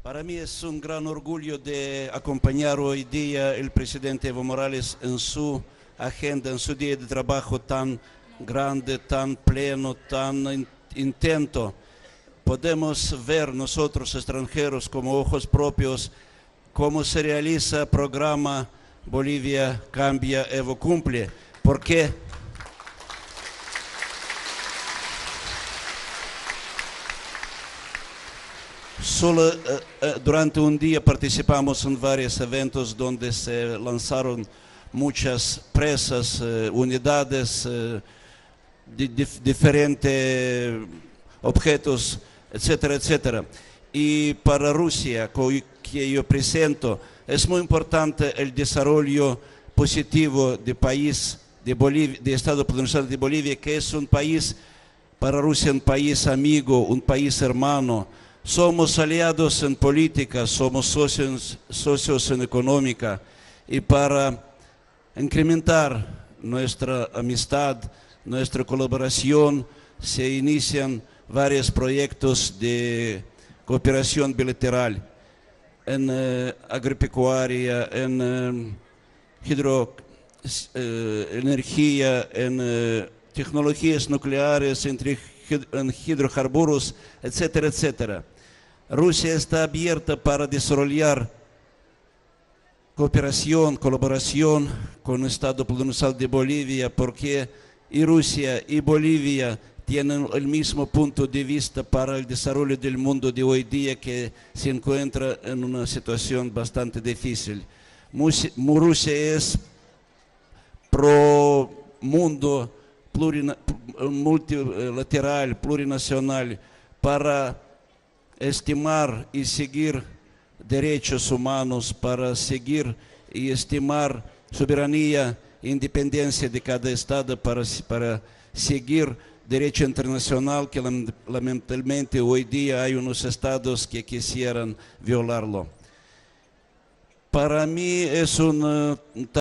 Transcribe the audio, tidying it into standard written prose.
Para mí es un gran orgullo de acompañar hoy día al presidente Evo Morales en su agenda, en su día de trabajo tan grande, tan pleno, tan intento. Podemos ver nosotros extranjeros como ojos propios cómo se realiza el programa Bolivia Cambia, Evo Cumple. Porque solo durante un día participamos en varios eventos donde se lanzaron muchas presas, unidades, diferentes objetos, etcétera, etcétera. Y para Rusia, que yo presento, es muy importante el desarrollo positivo del país de Bolivia, del Estado Plurinacional de Bolivia, que es un país, para Rusia, un país amigo, un país hermano. Somos aliados en política, somos socios en económica, y para incrementar nuestra amistad, nuestra colaboración, se inician varios proyectos de cooperación bilateral en agropecuaria, en hidroenergía, en tecnologías nucleares, en hidrocarburos, etcétera, etcétera. Rusia está abierta para desarrollar cooperación, colaboración con el Estado Plurinacional de Bolivia, porque y Rusia y Bolivia tienen el mismo punto de vista para el desarrollo del mundo de hoy día, que se encuentra en una situación bastante difícil. Rusia es pro mundo multilateral, plurinacional, para estimar y seguir derechos humanos, para seguir y estimar soberanía e independencia de cada Estado, para seguir derecho internacional, que lamentablemente hoy día hay unos estados que quisieran violarlo. Para mí es un